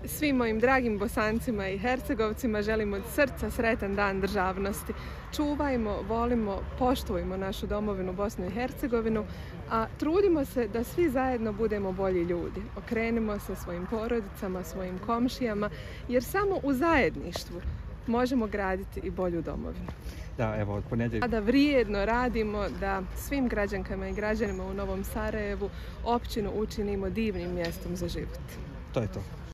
Svim mojim dragim Bosancima i Hercegovcima želim od srca sretan dan državnosti. Čuvajmo, volimo, poštujmo našu domovinu Bosnu i Hercegovinu, a trudimo se da svi zajedno budemo bolji ljudi. Okrenimo se svojim porodicama, svojim komšijama, jer samo u zajedništvu možemo graditi i bolju domovinu. Da, evo, od ponedjeljka. Da vrijedno radimo da svim građankama i građanima u Novom Sarajevu općinu učinimo divnim mjestom za život. To je to.